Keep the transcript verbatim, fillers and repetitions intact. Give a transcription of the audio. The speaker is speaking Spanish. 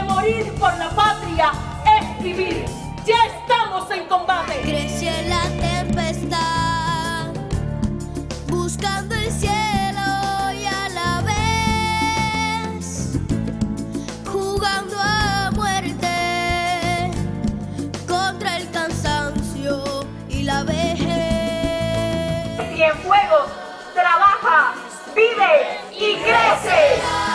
morir por la patria es vivir. Ya estamos en combate. Crece la tempestad, buscando el cielo y a la vez jugando a muerte contra el cansancio y la vejez. Cienfuegos trabaja, vive y crece.